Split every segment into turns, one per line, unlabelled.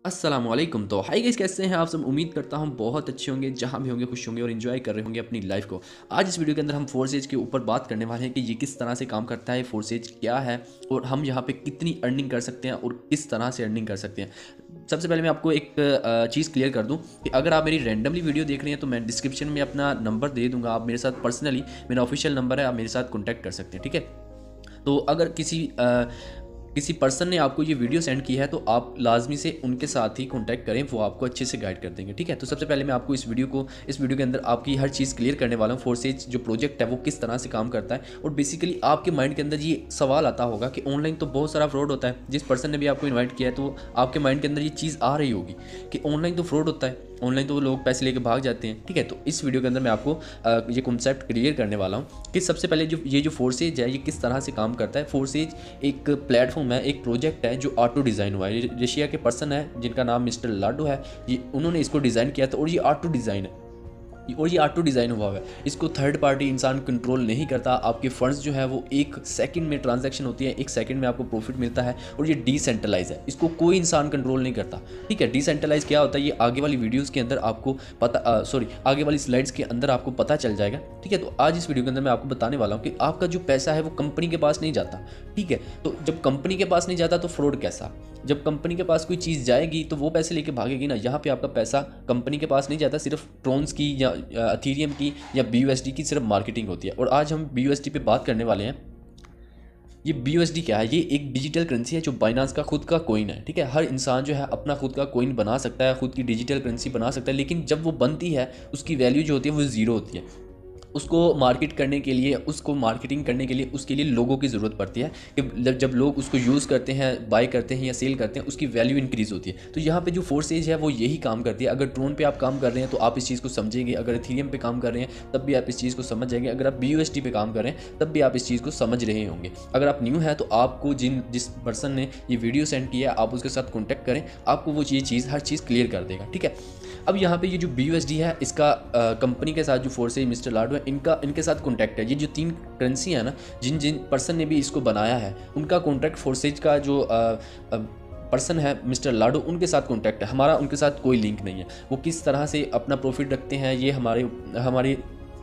अस्सलामुअलैकुम। तो hi guys, कैसे हैं आप सब? उम्मीद करता हूँ बहुत अच्छे होंगे, जहाँ भी होंगे खुश होंगे और इन्जॉय कर रहे होंगे अपनी लाइफ को। आज इस वीडियो के अंदर हम फोर्सेज के ऊपर बात करने वाले हैं कि ये किस तरह से काम करता है, फोर्सेज क्या है और हम यहाँ पे कितनी अर्निंग कर सकते हैं और किस तरह से अर्निंग कर सकते हैं। सबसे पहले मैं आपको एक चीज़ क्लियर कर दूँ कि अगर आप मेरी रैंडमली वीडियो देख रहे हैं तो मैं डिस्क्रिप्शन में अपना नंबर दे दूँगा। आप मेरे साथ पर्सनली, मेरा ऑफिशियल नंबर है, आप मेरे साथ कॉन्टैक्ट कर सकते हैं, ठीक है। तो अगर किसी पर्सन ने आपको ये वीडियो सेंड की है तो आप लाजमी से उनके साथ ही कांटेक्ट करें, वो आपको अच्छे से गाइड कर देंगे, ठीक है। तो सबसे पहले मैं आपको इस वीडियो के अंदर आपकी हर चीज़ क्लियर करने वाला हूँ। फोर्सेज जो प्रोजेक्ट है वो किस तरह से काम करता है और बेसिकली आपके माइंड के अंदर ये सवाल आता होगा कि ऑनलाइन तो बहुत सारा फ्रॉड होता है। जिस पर्सन ने भी आपको इन्वाइट किया है तो आपके माइंड के अंदर ये चीज़ आ रही होगी कि ऑनलाइन तो फ्रॉड होता है, ऑनलाइन तो वो लोग पैसे लेके भाग जाते हैं, ठीक है। तो इस वीडियो के अंदर मैं आपको ये कॉन्सेप्ट क्लियर करने वाला हूँ कि सबसे पहले जो फोर्सेज है ये किस तरह से काम करता है। फोर्सेज एक प्लेटफॉर्म है, एक प्रोजेक्ट है जो ऑटो डिज़ाइन हुआ है। रशिया के पर्सन है जिनका नाम मिस्टर लाडो है, ये उन्होंने इसको डिज़ाइन किया था और ये ऑटो डिज़ाइन है और ये ऑटो डिज़ाइन हुआ है। इसको थर्ड पार्टी इंसान कंट्रोल नहीं करता। आपके फंड्स जो है वो एक सेकंड में ट्रांजैक्शन होती है, एक सेकंड में आपको प्रॉफिट मिलता है और ये डिसेंट्रलाइज है, इसको कोई इंसान कंट्रोल नहीं करता, ठीक है। डिसेंट्रलाइज क्या होता है ये आगे वाली वीडियोज़ के अंदर आपको आगे वाली स्लाइड्स के अंदर आपको पता चल जाएगा, ठीक है। तो आज इस वीडियो के अंदर मैं आपको बताने वाला हूँ कि आपका जो पैसा है वो कंपनी के पास नहीं जाता, ठीक है। तो जब कंपनी के पास नहीं जाता तो फ्रॉड कैसा? जब कंपनी के पास कोई चीज़ जाएगी तो वो पैसे लेके भागेगी ना। यहाँ पे आपका पैसा कंपनी के पास नहीं जाता, सिर्फ ट्रोन्स की या अथीरियम की या BUSD की सिर्फ मार्केटिंग होती है। और आज हम BUSD पे बात करने वाले हैं। ये BUSD क्या है? ये एक डिजिटल करेंसी है जो बाइनांस का खुद का कोइन है, ठीक है। हर इंसान जो है अपना खुद का कोइन बना सकता है, खुद की डिजिटल करेंसी बना सकता है, लेकिन जब वो बनती है उसकी वैल्यू जो होती है वो ज़ीरो होती है। उसको मार्केट करने के लिए, उसको मार्केटिंग करने के लिए उसके लिए लोगों की ज़रूरत पड़ती है कि जब लोग उसको यूज़ करते हैं, बाय करते हैं या सेल करते हैं, उसकी वैल्यू इंक्रीज़ होती है। तो यहाँ पे जो फोर्सेज है वो यही काम करती है। अगर ट्रोन पे आप काम कर रहे हैं तो आप इस चीज़ को समझेंगे, अगर इथेरियम पे काम कर रहे हैं तब भी आप इस चीज़ को समझ जाएंगे, अगर आप BUSD पे काम कर रहे हैं तब भी आप इस चीज़ को समझ रहे होंगे। अगर आप न्यू हैं तो आपको जिस पर्सन ने ये वीडियो सेंड किया है आप उसके साथ कॉन्टैक्ट करें, आपको वो चीज़ हर चीज़ क्लियर कर देगा, ठीक है। अब यहाँ पे ये जो BUSD है इसका कंपनी के साथ जो फोर्सेज मिस्टर लाडो है इनके साथ कॉन्टैक्ट है। ये जो तीन करेंसी है ना, जिन जिन पर्सन ने भी इसको बनाया है उनका कॉन्टैक्ट फोर्सेज का जो पर्सन है मिस्टर लाडो, उनके साथ कॉन्टैक्ट है। हमारा उनके साथ कोई लिंक नहीं है। वो किस तरह से अपना प्रॉफिट रखते हैं ये हमारे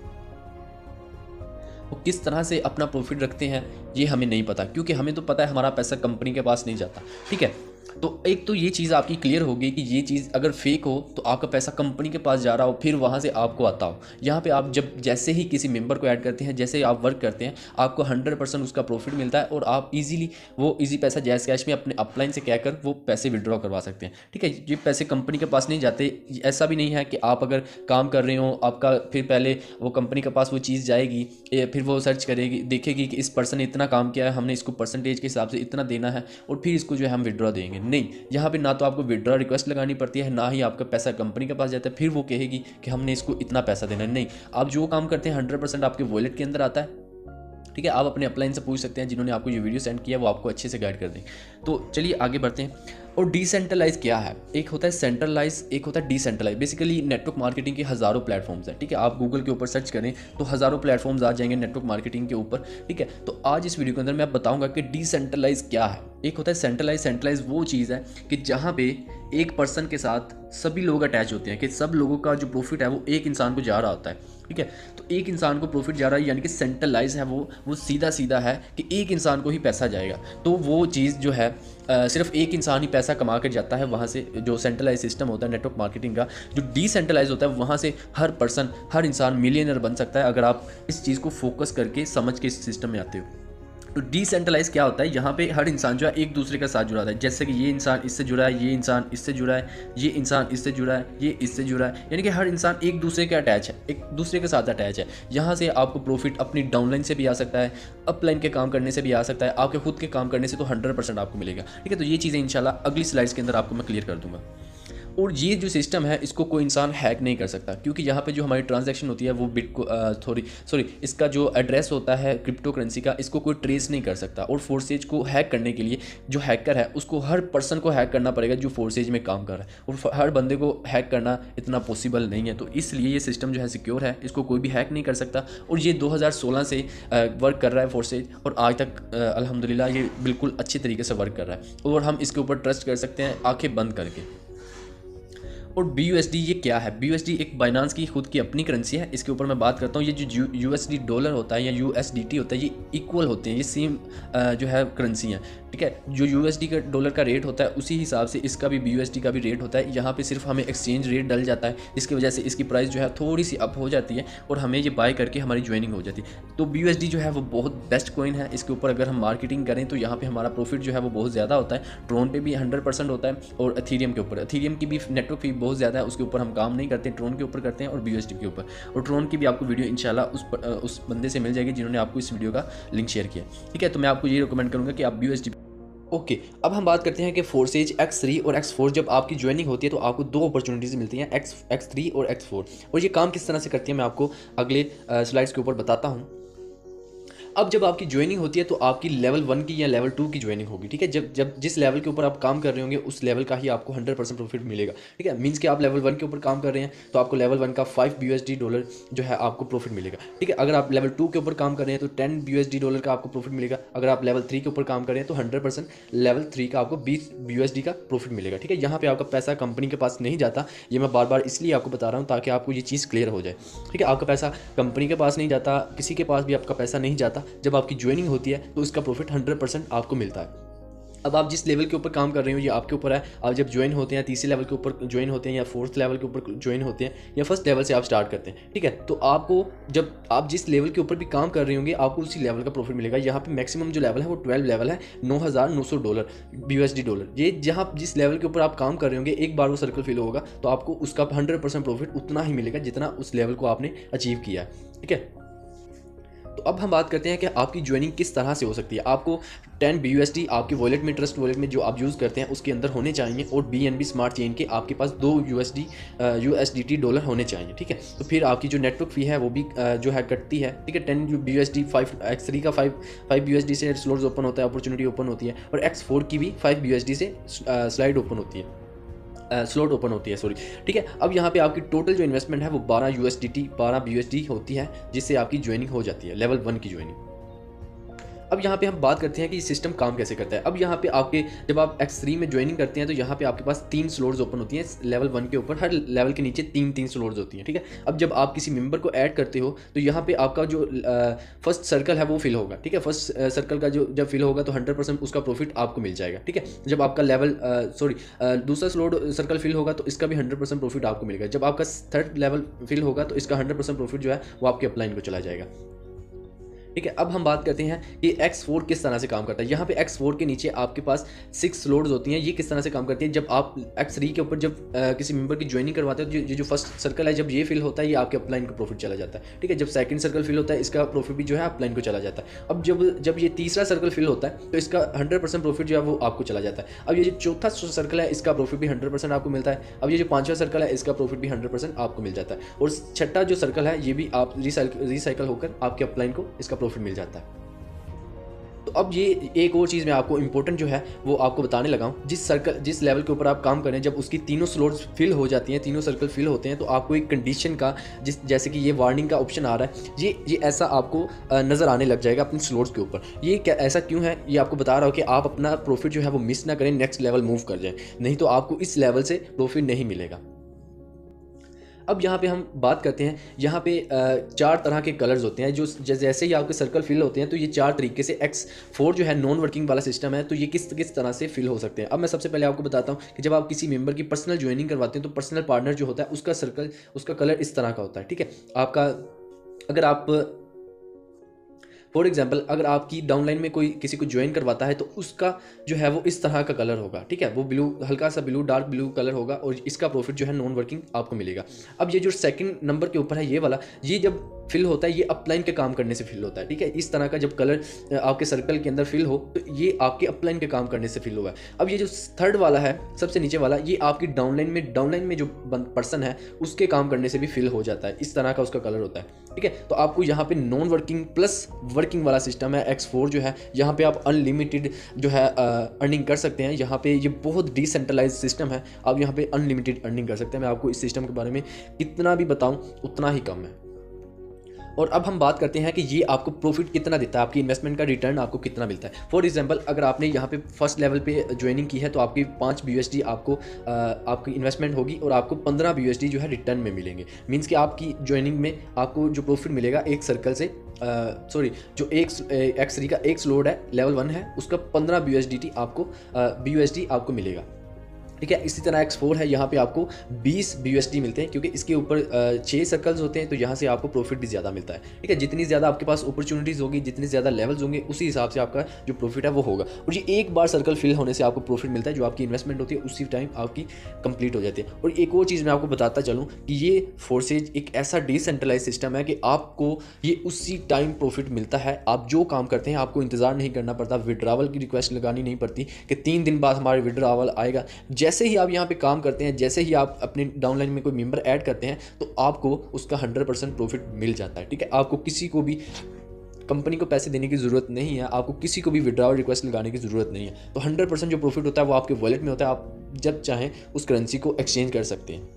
वो किस तरह से अपना प्रॉफिट रखते हैं ये हमें नहीं पता, क्योंकि हमें तो पता है हमारा पैसा कंपनी के पास नहीं जाता, ठीक है। तो एक तो ये चीज़ आपकी क्लियर होगी कि ये चीज़ अगर फेक हो तो आपका पैसा कंपनी के पास जा रहा हो, फिर वहाँ से आपको आता हो। यहाँ पे आप जैसे ही किसी मेंबर को ऐड करते हैं, जैसे ही आप वर्क करते हैं, आपको 100% उसका प्रॉफिट मिलता है और आप इजी पैसा जैस कैश में अपने अपलाइन से कहकर वो पैसे विड्रॉ करवा सकते हैं, ठीक है। ये पैसे कंपनी के पास नहीं जाते। ऐसा भी नहीं है कि आप अगर काम कर रहे हो आपका फिर पहले वो कंपनी के पास वो चीज़ जाएगी, फिर वो सर्च करेगी, देखेगी कि इस पर्सन ने इतना काम किया है, हमने इसको परसेंटेज के हिसाब से इतना देना है और फिर इसको जो है हम विड्रॉ देंगे। नहीं, यहाँ पे ना तो आपको विड्रॉ रिक्वेस्ट लगानी पड़ती है, ना ही आपका पैसा कंपनी के पास जाता है फिर वो कहेगी कि हमने इसको इतना पैसा देना है। नहीं, आप जो काम करते हैं 100% आपके वॉलेट के अंदर आता है, ठीक है। आप अपने अपलाइन से पूछ सकते हैं, जिन्होंने आपको ये वीडियो सेंड किया वो आपको अच्छे से गाइड कर देंगे। तो चलिए आगे बढ़ते हैं। और डिसेंट्रलाइज क्या है? एक होता है सेंट्रलाइज, एक होता है डिसेंट्रलाइज। बेसिकली नेटवर्क मार्केटिंग के हज़ारों प्लेटफॉर्म्स हैं, ठीक है। आप गूगल के ऊपर सर्च करें तो हज़ारों प्लेटफॉर्म्स आ जाएंगे नेटवर्क मार्केटिंग के ऊपर, ठीक है। तो आज इस वीडियो के अंदर मैं बताऊंगा कि डिसेंट्रलाइज क्या है। एक होता है सेंट्रलाइज। सेंट्रलाइज वो चीज़ है कि जहाँ पे एक पर्सन के साथ सभी लोग अटैच होते हैं, कि सब लोगों का जो प्रॉफिट है वो एक इंसान को जा रहा होता है, ठीक है। तो एक इंसान को प्रॉफिट जा रहा है, यानी कि सेंट्रलाइज है वो सीधा सीधा है कि एक इंसान को ही पैसा जाएगा। तो वो चीज़ जो है सिर्फ एक इंसान ही पैसा कमा कर जाता है वहाँ से। जो सेंट्रलाइज सिस्टम होता है नेटवर्क मार्केटिंग का, जो डिसेंट्रलाइज होता है वहाँ से हर पर्सन, हर इंसान मिलियनर बन सकता है अगर आप इस चीज़ को फोकस करके समझ के इस सिस्टम में आते हो। तो डिसेंट्रलाइज क्या होता है? यहाँ पे हर इंसान जो है एक दूसरे के साथ जुड़ा है। जैसे कि ये इंसान इससे जुड़ा है, ये इंसान इससे जुड़ा है, ये इंसान इससे जुड़ा है, ये इससे जुड़ा है, यानी कि हर इंसान एक दूसरे के अटैच है, एक दूसरे के साथ अटैच है। यहाँ से आपको प्रॉफिट अपनी डाउनलाइन से भी आ सकता है, अपलाइन के काम करने से भी आ सकता है, आपके खुद के काम करने से तो 100% आपको मिलेगा, ठीक है। तो ये चीज़ें इंशाल्लाह अगली स्लाइड्स के अंदर आपको मैं क्लियर कर दूंगा। और ये जो सिस्टम है इसको कोई इंसान हैक नहीं कर सकता, क्योंकि यहाँ पे जो हमारी ट्रांजैक्शन होती है वो इसका जो एड्रेस होता है क्रिप्टो करेंसी का, इसको कोई ट्रेस नहीं कर सकता। और फोर्सेज को हैक करने के लिए जो हैकर है उसको हर पर्सन को हैक करना पड़ेगा जो फोर्सेज में काम कर रहा है, और हर बंदे को हैक करना इतना पॉसिबल नहीं है। तो इसलिए ये सिस्टम जो है सिक्योर है, इसको कोई भी हैक नहीं कर सकता। और ये 2016 से वर्क कर रहा है फोर्सेज, और आज तक अल्हम्दुलिल्लाह ये बिल्कुल अच्छे तरीके से वर्क कर रहा है और हम इसके ऊपर ट्रस्ट कर सकते हैं आंखें बंद करके। और BUSD ये क्या है? BUSD एक बाइनांस की खुद की अपनी करेंसी है। इसके ऊपर मैं बात करता हूँ। ये जो USD डॉलर होता है या USDT होता है, ये इक्वल होते हैं, ये सेम जो है करेंसी है, ठीक है। जो USD का डॉलर का रेट होता है उसी हिसाब से इसका भी BUSD का भी रेट होता है। यहाँ पे सिर्फ हमें एक्सचेंज रेट डल जाता है, जिसकी वजह से इसकी प्राइस जो है थोड़ी सी अप हो जाती है और हमें ये बाय करके हमारी ज्वाइनिंग हो जाती है। तो BUSD जो है वो बहुत बेस्ट कॉइन है। इसके ऊपर अगर हम मार्केटिंग करें तो यहाँ पे हमारा प्रॉफिट जो है वो बहुत ज़्यादा होता है। ट्रोन पे भी 100% होता है और एथेरियम के ऊपर, एथेरियम की भी नेटवर्क फी बहुत ज़्यादा है, उसके ऊपर हम काम नहीं करते, ट्रोन के ऊपर करते हैं और BUSD के ऊपर। और ट्रोन की भी आपको वीडियो इंशाल्लाह उस बंदे से मिल जाएगी जिन्होंने आपको इस वीडियो का लिंक शेयर किया, ठीक है। तो मैं आपको ये रिकमेंड करूँगा कि आप BUSD ओके। अब हम बात करते हैं कि फोर्सेज X3 और X4 जब आपकी ज्वाइनिंग होती है तो आपको दो अपॉर्चुनिटीज़ मिलती हैं, X3 और X4, और ये काम किस तरह से करती है मैं आपको अगले स्लाइड्स के ऊपर बताता हूँ। अब जब आपकी ज्वाइनिंग होती है तो आपकी लेवल 1 की या लेवल 2 की ज्वाइनिंग होगी, ठीक है। जब जिस लेवल के ऊपर आप काम कर रहे होंगे उस लेवल का ही आपको 100% प्रॉफिट मिलेगा, ठीक है। मींस कि आप लेवल 1 के ऊपर काम कर रहे हैं तो आपको लेवल 1 का 5 BUSD डॉलर जो है आपको प्रॉफिट मिलेगा, ठीक है। अगर आप लेवल 2 के ऊपर काम कर रहे हैं तो 10 BUSD डॉलर का आपको प्रॉफिट मिलेगा। अगर आप लेवल 3 के ऊपर काम कर रहे हैं तो 100% लेवल 3 का आपको 20 BUSD का प्रॉफिट मिलेगा, ठीक है। यहाँ पे आपका पैसा कंपनी के पास नहीं जाता, ये मैं बार बार इसलिए आपको बता रहा हूँ ताकि आपको ये चीज़ क्लियर हो जाए, ठीक है। आपका पैसा कंपनी के पास नहीं जाता, किसी के पास भी आपका पैसा नहीं जाता। जब आपकी ज्वाइनिंग होती है तो इसका प्रॉफिट 100% आपको मिलता है। अब आप जिस लेवल के ऊपर काम कर रहे हो ये आपके ऊपर है। आप जब ज्वाइन होते हैं, तीसरे लेवल के ऊपर ज्वाइन होते हैं या फोर्थ लेवल के ऊपर ज्वाइन होते हैं या फर्स्ट लेवल से आप स्टार्ट करते हैं, ठीक है। तो आपको जब आप जिस लेवल के ऊपर भी काम कर रहे होंगे आपको उसी लेवल का प्रॉफिट मिलेगा। यहाँ पे मैक्सिमम जो लेवल है वो 12 लेवल है, 9,900 डॉलर BUSD डॉलर। ये जहाँ जिस लेवल के ऊपर आप काम कर रहे होंगे एक बार वो सर्कल फिल होगा तो आपको उसका 100% प्रॉफिट उतना ही मिलेगा जितना उस लेवल को आपने अचीव किया है, ठीक है। तो अब हम बात करते हैं कि आपकी ज्वाइनिंग किस तरह से हो सकती है। आपको 10 BUSD आपकी वॉलेट में, ट्रस्ट वॉलेट में जो आप यूज़ करते हैं उसके अंदर होने चाहिए और BNB स्मार्ट चेन के आपके पास 2 USDT डॉलर होने चाहिए, ठीक है। तो फिर आपकी जो नेटवर्क फ़ी है वो भी जो है कटती है, ठीक है। 10 BUSD 5 X3 का 5 BUSD से स्लॉट्स ओपन होता है, अपॉर्चुनिटी ओपन होती है, और X4 की भी 5 BUSD से स्लाइड ओपन होती है, स्लॉट ओपन होती है, सॉरी, ठीक है। अब यहाँ पे आपकी टोटल जो इन्वेस्टमेंट है वो 12 BUSD होती है, जिससे आपकी ज्वाइनिंग हो जाती है, लेवल 1 की ज्वाइनिंग। अब यहाँ पे हम बात करते हैं कि सिस्टम काम कैसे करता है। अब यहाँ पे आपके जब आप X3 में ज्वाइनिंग करते हैं तो यहाँ पे आपके पास 3 स्लॉट्स ओपन होती हैं लेवल 1 के ऊपर, हर लेवल के नीचे 3 स्लॉट्स होती हैं, ठीक है। अब जब आप किसी मेंबर को ऐड करते हो तो यहाँ पे आपका जो फर्स्ट सर्कल है वो फिल होगा, ठीक है। फर्स्ट सर्कल का जो जब फिल होगा तो 100% उसका प्रॉफिट आपको मिल जाएगा, ठीक है। जब आपका लेवल दूसरा स्लॉट सर्कल फिल होगा तो इसका भी 100% प्रॉफिट आपको मिलेगा। जब आपका थर्ड लेवल फिल होगा तो इसका 100% प्रॉफिट जो है वो आपके अपलाइन को चला जाएगा, ठीक है। अब हम बात करते हैं कि X4 किस तरह से काम करता है। यहाँ पे X4 के नीचे आपके पास 6 स्लॉट्स होती हैं। ये किस तरह से काम करती है, जब आप X3 के ऊपर जब किसी मेंबर की ज्वाइनिंग करवाते हो तो जो फर्स्ट सर्कल है जब ये फिल होता है ये आपके अपलाइन को प्रॉफिट चला जाता है, ठीक है। जब सेकंड सर्कल फिल होता है इसका प्रॉफिट भी जो है अपलाइन को चला जाता है। अब जब ये तीसरा सर्कल फिल होता है तो इसका 100% प्रॉफिट जो है वो आपको चला जाता है। अब ये जो चौथा सर्कल है इसका प्रॉफिट भी 100% आपको मिलता है। अब ये जो पांचवा सर्कल है इसका प्रॉफिट भी 100% आपको मिल जाता है, और छठा जो सर्कल है ये भी आप रिसाइकल होकर आपके अपलाइन को इसका प्रॉफिट मिल जाता है। तो अब ये एक और चीज़ मैं आपको इंपॉर्टेंट जो है वो आपको बताने लगा हूँ। जिस लेवल के ऊपर आप काम करें जब उसकी तीनों स्लॉट्स फिल हो जाती हैं, तीनों सर्कल फिल होते हैं, तो आपको एक कंडीशन का जैसे कि ये वार्निंग का ऑप्शन आ रहा है, ये ऐसा आपको नज़र आने लग जाएगा अपने स्लॉट्स के ऊपर। ये क्या ऐसा क्यों है, ये आपको बता रहा हूँ कि आप अपना प्रॉफिट जो है वो मिस ना करें, नेक्स्ट लेवल मूव कर जाए, नहीं तो आपको इस लेवल से प्रॉफिट नहीं मिलेगा। अब यहाँ पे हम बात करते हैं, यहाँ पे 4 तरह के कलर्स होते हैं जो जैसे ही आपके सर्कल फिल होते हैं तो ये 4 तरीके से X4 जो है नॉन वर्किंग वाला सिस्टम है, तो ये किस तरह से फिल हो सकते हैं। अब मैं सबसे पहले आपको बताता हूँ कि जब आप किसी मेंबर की पर्सनल ज्वाइनिंग करवाते हैं तो पर्सनल पार्टनर जो होता है उसका कलर इस तरह का होता है, ठीक है। आपका अगर आप फॉर एग्जाम्पल अगर आपकी डाउनलाइन में कोई किसी को ज्वाइन करवाता है तो उसका जो है वो इस तरह का कलर होगा, ठीक है। वो ब्लू, हल्का सा ब्लू, डार्क ब्लू कलर होगा, और इसका प्रॉफिट जो है नॉन वर्किंग आपको मिलेगा। अब ये जो सेकंड नंबर के ऊपर है ये वाला, ये जब फिल होता है ये अपलाइन के काम करने से फिल होता है, ठीक है। इस तरह का जब कलर आपके सर्कल के अंदर फिल हो तो ये आपके अपलाइन के काम करने से फिल होगा। अब ये जो थर्ड वाला है सबसे नीचे वाला, ये आपकी डाउनलाइन में जो पर्सन है उसके काम करने से भी फिल हो जाता है, इस तरह का उसका कलर होता है, ठीक है। तो आपको यहाँ पे नॉन वर्किंग प्लस वर्किंग वाला सिस्टम है X4 जो है, यहाँ पे आप अनलिमिटेड जो है अर्निंग कर सकते हैं। यहाँ पे ये बहुत डिसेंट्रलाइज सिस्टम है, आप यहाँ पे अनलिमिटेड अर्निंग कर सकते हैं। मैं आपको इस सिस्टम के बारे में कितना भी बताऊँ उतना ही कम है। और अब हम बात करते हैं कि ये आपको प्रॉफिट कितना देता है, आपकी इन्वेस्टमेंट का रिटर्न आपको कितना मिलता है। फॉर एग्जांपल, अगर आपने यहाँ पे फर्स्ट लेवल पे ज्वाइनिंग की है तो आपकी 5 BUSD आपको आपकी इन्वेस्टमेंट होगी और आपको 15 BUSD जो है रिटर्न में मिलेंगे। मीन्स कि आपकी ज्वाइनिंग में आपको जो प्रॉफिट मिलेगा एक सर्कल से जो X3 का एक स्लॉट है, लेवल 1 है, उसका 15 BUSD आपको मिलेगा। ठीक है, इसी तरह X4 है, यहाँ पे आपको 20 BUSD मिलते हैं, क्योंकि इसके ऊपर 6 सर्कल्स होते हैं, तो यहाँ से आपको प्रॉफिट भी ज़्यादा मिलता है। ठीक है, जितनी ज़्यादा आपके पास अपॉर्चुनिटीज़ होगी, जितने ज़्यादा लेवल्स होंगे, उसी हिसाब से आपका जो प्रॉफिट है वो होगा। और ये एक बार सर्कल फिल होने से आपको प्रॉफिट मिलता है, जो आपकी इन्वेस्टमेंट होती है उसी टाइम आपकी कंप्लीट हो जाती है। और एक और चीज़ मैं आपको बताता चलूँ कि ये फोर्सेज एक ऐसा डिसेंट्रलाइज सिस्टम है कि आपको ये उसी टाइम प्रॉफिट मिलता है। आप जो काम करते हैं आपको इंतज़ार नहीं करना पड़ता, विड्रावल की रिक्वेस्ट लगानी नहीं पड़ती कि 3 दिन बाद हमारे विड्रावल आएगा। जैसे ही आप यहाँ पे काम करते हैं, जैसे ही आप अपने डाउनलाइन में कोई मेंबर ऐड करते हैं, तो आपको उसका 100% प्रॉफिट मिल जाता है। ठीक है, आपको किसी को भी कंपनी को पैसे देने की ज़रूरत नहीं है, आपको किसी को भी विड्रॉल रिक्वेस्ट लगाने की ज़रूरत नहीं है। तो 100% जो प्रॉफिट होता है वो आपके वॉलेट में होता है, आप जब चाहें उस करेंसी को एक्सचेंज कर सकते हैं।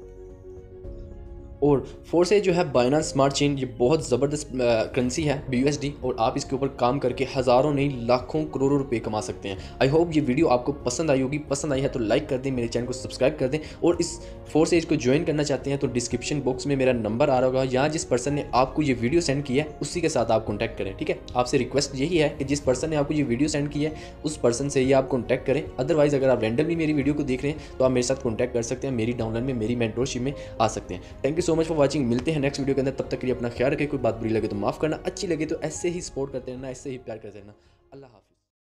और फोर्सेज जो है बाइनेंस स्मार्ट चेन, ये बहुत ज़बरदस्त करेंसी है BUSD, और आप इसके ऊपर काम करके हज़ारों नहीं लाखों करोड़ों रुपए कमा सकते हैं। आई होप ये वीडियो आपको पसंद आई होगी। पसंद आई है तो लाइक कर दें, मेरे चैनल को सब्सक्राइब कर दें, और इस फोर्सेज को ज्वाइन करना चाहते हैं तो डिस्क्रिप्शन बॉक्स में मेरा नंबर आ रहा होगा, यहाँ जिस पर्सन ने आपको ये वीडियो सेंड किया है उसी के साथ आप कॉन्टैक्ट करें। ठीक है, आपसे रिक्वेस्ट यही है कि जिस पर्सन ने आपको ये वीडियो सेंड की है उस पर्सन से ही आप कॉन्टैक्ट करें। अदरवाइज़ अगर आप रैंडमली मेरी वीडियो को देख रहे हैं तो आप मेरे साथ कॉन्टैक्ट कर सकते हैं, मेरी डाउनलाइन में, मेरी मेंटरशिप में आ सकते हैं। Thank you so much for watching. मिलते हैं नेक्स्ट वीडियो के अंदर, तब तक के लिए अपना ख्याल रखें। कोई बात बुरी लगे तो माफ़ करना, अच्छी लगे तो ऐसे ही सपोर्ट करते रहना, ऐसे ही प्यार करते रहना। अल्लाह हाफ़िज़।